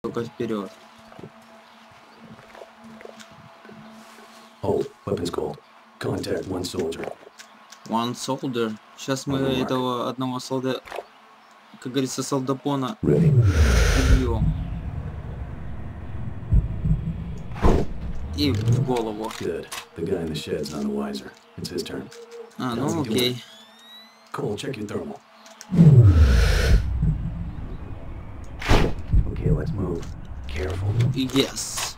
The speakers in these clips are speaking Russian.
только вперед. Hold. Weapons cold. Contact one soldier. One soldier. Сейчас мы этого одного солдата, как говорится, солдапона убьем. И в голову. Good. The guy in the shed's none the wiser. It's his turn. А, ну окей. Cole, check your thermal. Okay, let's move. Careful. Yes.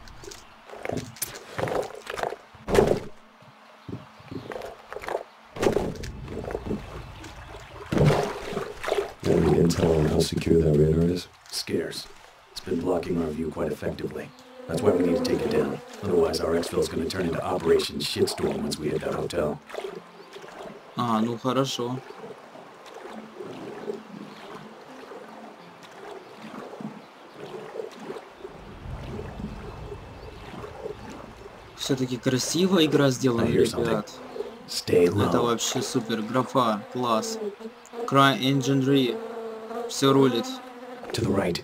Any intel on how secure that radar is? Scarce. It's been blocking our view quite effectively. That's why we need to take it down. Otherwise, our exfil's gonna turn into Operation Shitstorm once we hit that hotel. А, ну хорошо. Все-таки красиво игра сделана, ребят. Это вообще супер. Графа, класс. Cry Enginery. Все рулит. To the right.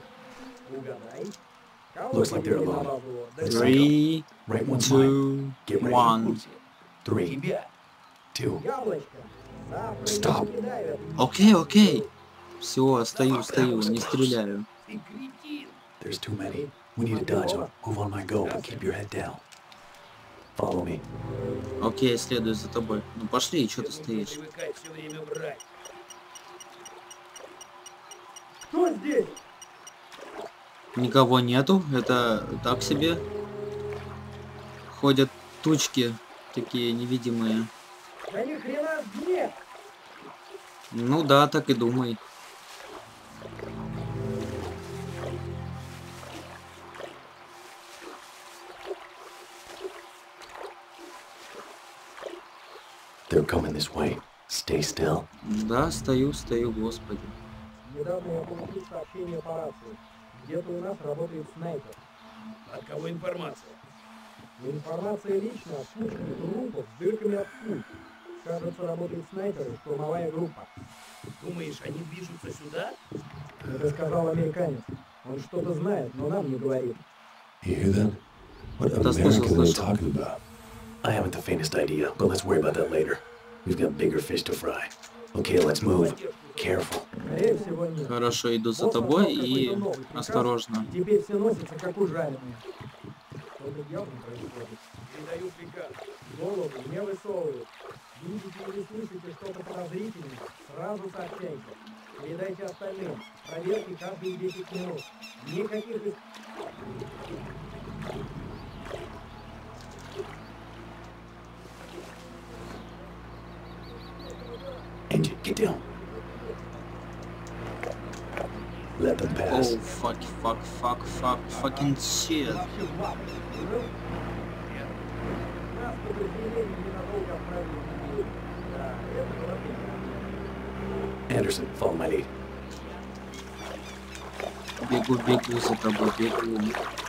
Looks like they're alone. 3, Right one 2, Get ready. 1. 3, 2. Stop. Окей, окей. Все, стою, не стреляю. There's too many. We need to dodge them. Move on my go, but keep your head down. Follow me. Окей, следую за тобой. Ну пошли, что ты стоишь? Кто здесь? Никого нету, это так себе. Ходят тучки такие невидимые. Да ни хрена нет! Ну да, так и думай. They're coming this way. Stay still. Да, стою, господи. Недавно я получил сообщение по рации. Где-то у нас работает снайпер. От кого информация? Информация личная от кучки трупов с дырками от пуль. Кажется, работает снайпер и штурмовая группа. Думаешь, они движутся сюда? Это сказал американец. Он что-то знает, но нам не говорит. You hear that? What Да, слышал, American are they слышал. talking about? I haven't the faintest idea, but let's worry about that later. We've got bigger fish to fry. Okay, let's move. Careful. Скорее всего, нет. Хорошо, иду за Вот тобой пошел и какой-то новый приказ, осторожно. и теперь все носятся, как ужаленные. Что-то явно происходит. Передаю приказ. Голову не высовывают. Видите или слышите что-то подозрительное, сразу сообщайте. Передайте остальным. Проверки каждые 10 минут. Никаких Engine, get down. Let them pass. Оу, fucking shit. вообще два. Нас подразделение ненадолго отправили в Нигерию. Да, это проблема. Anderson, follow my lead. Бегу за тобой, бегу.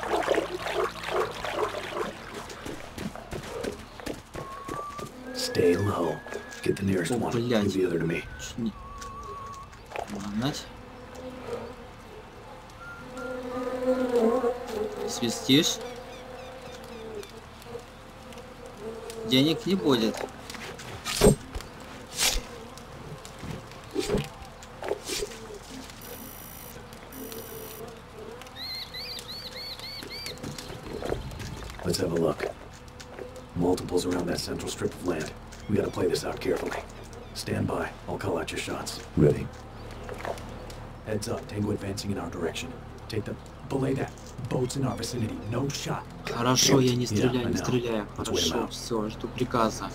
Stay low. Get the nearest О, one. блядь. Leave the other to me. Чуть не- Ладно. Свистишь? Денег не будет. Let's have a look. Multiples around that central strip of land. We gotta play this out carefully. Stand by. I'll call out your shots. Ready. Heads up. Tango advancing in our direction. Take the... Belay that. Boats in our vicinity. No shot. Хорошо, я не Yeah, стреляю, I не know. стреляю. Let's wait 'em Хорошо, out. все, жду приказа.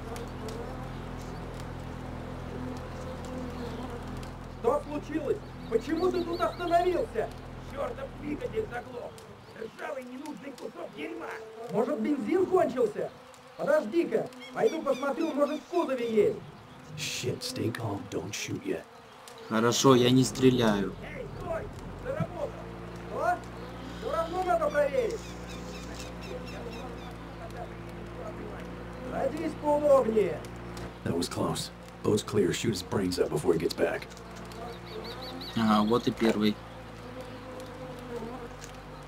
Что случилось? Почему ты тут остановился? Чертов двигатель заглох. Ржавый ненужный кусок дерьма. Может, бензин кончился? Подожди-ка, пойду посмотрю, может, в кузове есть. Shit. Stay calm. Don't shoot yet. Хорошо, я не стреляю. Эй, стой! Заработал! Что? Все равно надо проверить. Садись поудобнее. That was close. Boat's clear. Shoot his brains out before he gets back. Ага, вот и первый.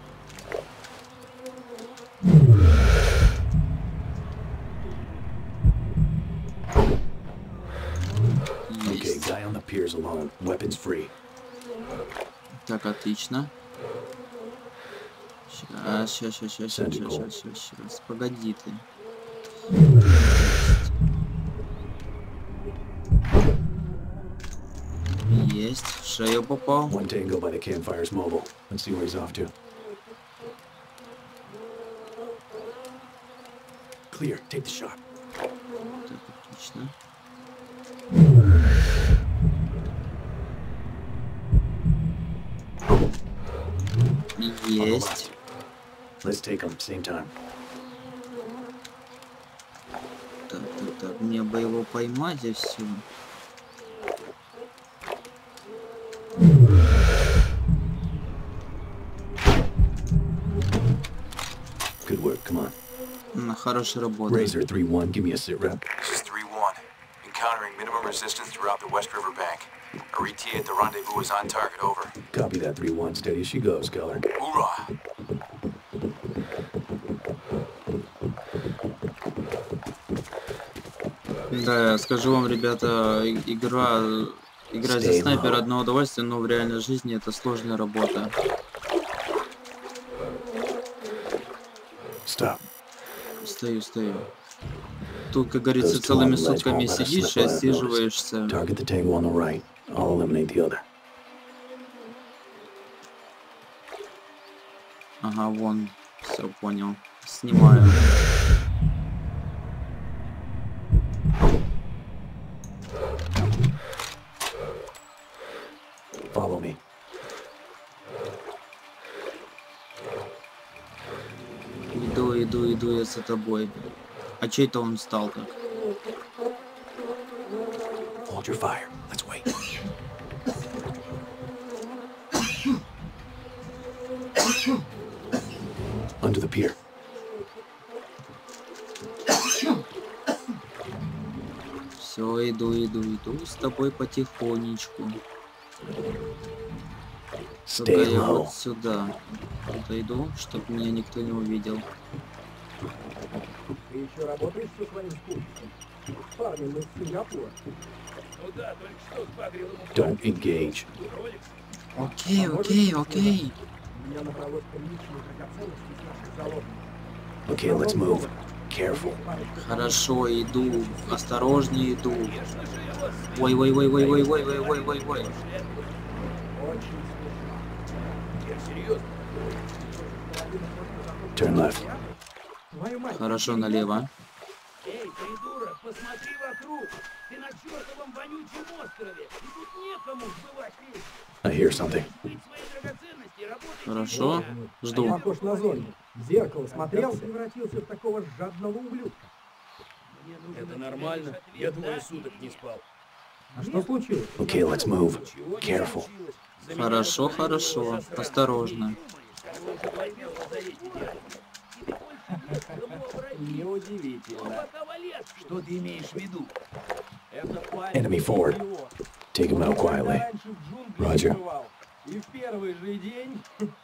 gears alone. Weapons free. Так, отлично. Сейчас. Погоди ты. Есть. В шею попал. One tango by the campfire's mobile. Let's see where he's off to. Clear. Take the shot. Так, отлично. Есть. Let's take him. Same time. Так. Мне бы его поймать и все. Good work. Come on. Хорошая работа. Razor 3-1. Give me a sit rep. This is 3-1. Encountering minimum resistance throughout the West River Bank. RETA at the rendezvous is on target, over. Copy that 3-1. Steady as she goes, Skeller. Hoorah! Да, скажу вам, ребята, играть за снайпера одно удовольствие, но в реальной жизни это сложная работа. Stop. Стою. Тут, как говорится, целыми сутками сидишь и отсиживаешься. Target the tango on the right. I'll eliminate the other. Ага, вон, все понял. Снимаю. Follow me. Иду я за тобой. А чей-то он стал так? Hold your fire. Let's wait. Under the pier. Все, иду с тобой потихонечку. Только Stay я low. вот сюда подойду, чтобы меня никто не увидел. Ты еще работаешь со своим спутником? Парнем из Сингапура. Ну да, только что сбагрил ему Don't engage. ролик. Окей. У меня набралось приличных драгоценностей с наших заложников. Okay, let's move. Careful. Хорошо, иду. Осторожнее иду. Конечно же, я вас Ой. Очень я серьезно. Turn left. Твою мать, Хорошо, налево. Эй, придурок, посмотри вокруг. Ты на чертовом вонючем острове. И тут некому сбывать вещи. I hear something. Быть свои драгоценности, работать. Хорошо, жду. похож на зомби. В зеркало смотрел, превратился в такого жадного ублюдка. Это нормально. Я двое суток не спал. А что случилось? Okay, let's move. Careful. Хорошо. Осторожно. Неудивительно. Что ты имеешь в виду? Enemy forward. Take him out quietly. Roger. И в первый же день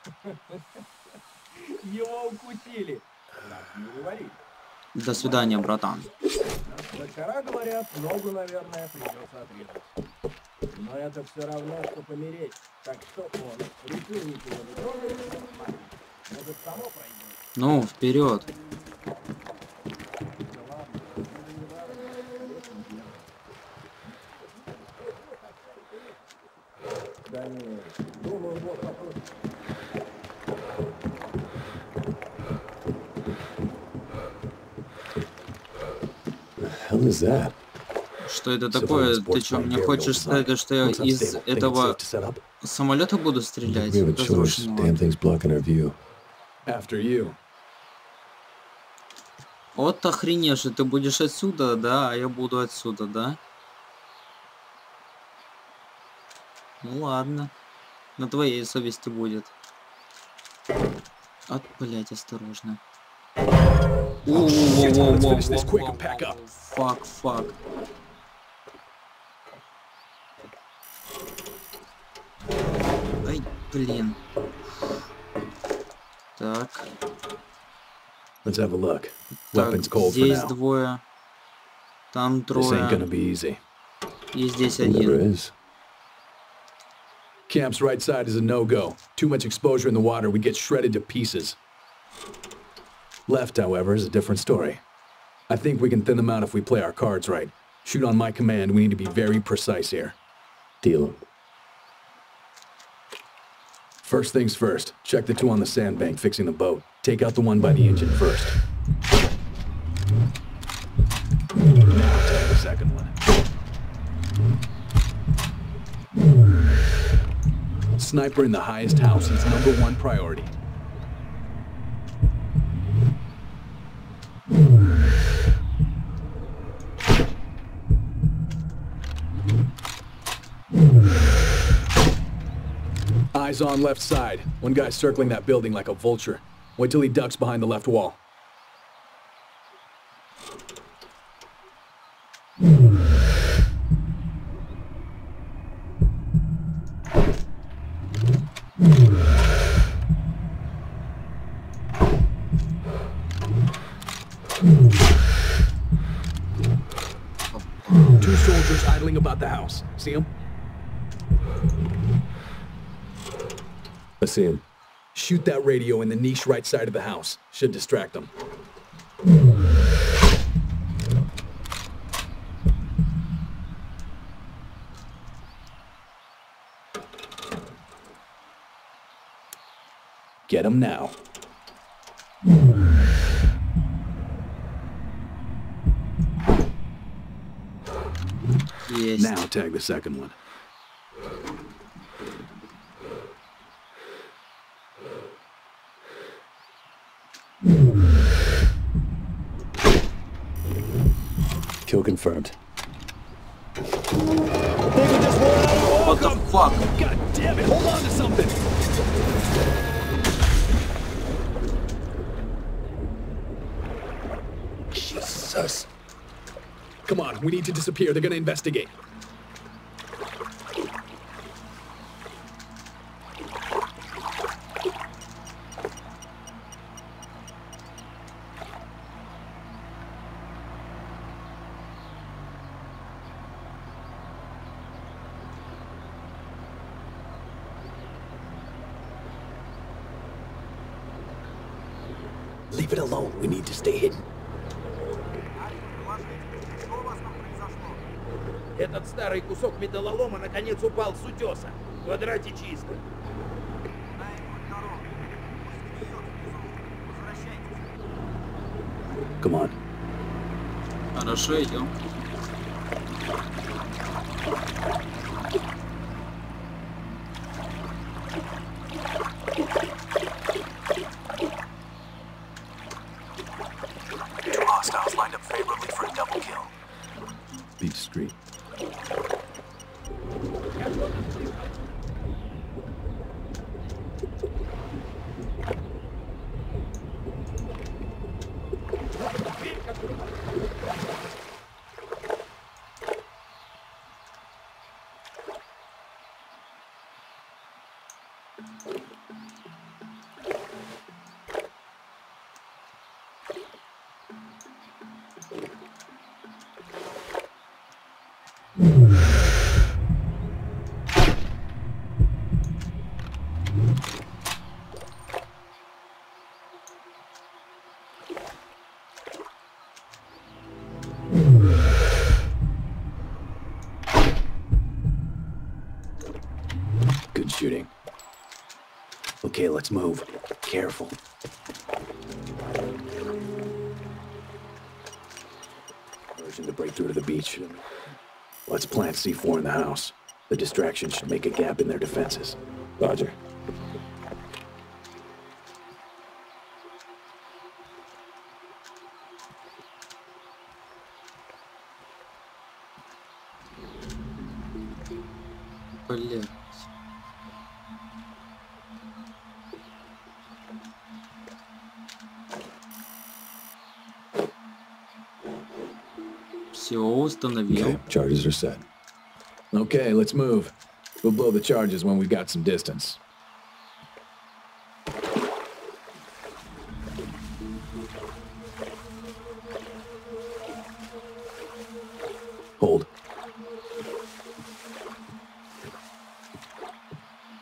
его укусили. Не говори. До свидания, братан. Доктора говорят, ногу, наверное, придется отрезать. Но это все равно, что помереть. Так что он решил ничего не трогать. Может, само пройдет. Ну, вперед. Да нет, думаю, вот вопрос. Hell is that? Что это такое? Ты что, мне хочешь сказать, что я из этого самолета буду стрелять? We have a choice. Damn thing's blocking our view. After you. Вот охреневший, ты будешь отсюда, да, а я буду отсюда, да? Ну ладно. На твоей совести будет. Блять, осторожно. Фак. Ай, блин. Так. Let's have a look. Так, Weapons cold for здесь now. двое. Там This ain't gonna трое. be easy. И здесь It never один. is. Camp's right side is a no-go. Too much exposure in the water, we get shredded to pieces. Left, however, is a different story. I think we can thin them out if we play our cards right. Shoot on my command, we need to be very precise here. Deal. First things first, check the two on the sandbank fixing the boat. Take out the one by the engine first. Now take the second one. Sniper in the highest house is #1 priority. Eyes on left side. One guy's circling that building like a vulture. Wait till he ducks behind the left wall. Two soldiers idling about the house. See them? I see him. Shoot that radio in the niche right side of the house. Should distract them. Get him now. Yes. Now tag the second one. Kill confirmed. What the fuck? God damn it, hold on to something! Jesus. Come on, we need to disappear. They're gonna investigate. Leave it alone. We need to stay hidden. Этот старый кусок металлолома наконец упал с утеса. В квадрате чисто. Come on. Хорошо, идем. Two hostiles lined up favorably for a double kill. Be discreet. Good shooting. Okay, let's move. Careful. Urging to break through to the beach. Let's plant C4 in the house. The distraction should make a gap in their defenses. Roger. Блять. Все, установил. Okay, charges are set. Okay, let's move. We'll blow the charges when we've got some distance. Hold.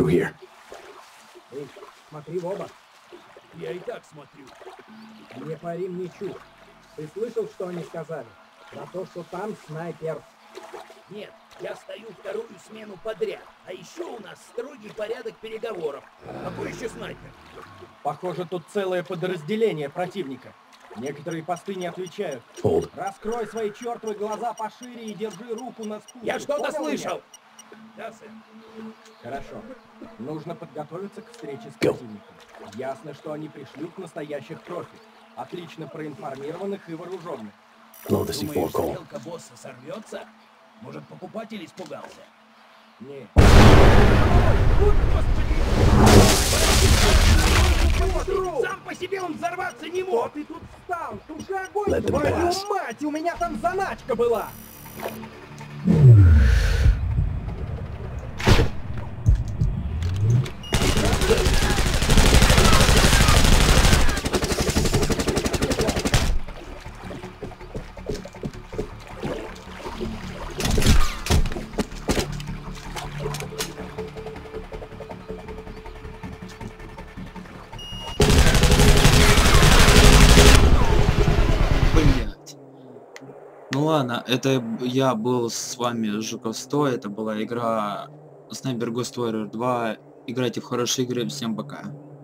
through here. Эй, смотри в оба. Я и так смотрю. Не пари мне чушь. Ты слышал, что они сказали? За то, что там снайпер. Нет, я стою вторую смену подряд. А еще у нас строгий порядок переговоров. Какой еще снайпер? Похоже, тут целое подразделение противника. Некоторые посты не отвечают. Hold. Раскрой свои чертовы глаза пошире и держи руку на спуске. Я что-то Понял меня? слышал! Да, сэр. Хорошо. Нужно подготовиться к встрече с Go. противником. Ясно, что они пришлют настоящих профи. Отлично проинформированных и вооруженных. Blow the C4 Думаешь, call. сделка босса сорвется? Может, покупатель испугался? Не. Вот, господи! Сам по себе он взорваться не мог! Ты тут встал! Туши огонь! Let them Твою pass. мать! У меня там заначка была! Блять. Ну ладно, это я был с вами Жуков 100, это была игра Sniper Ghost Warrior 2. Играйте в хорошие игры, всем пока.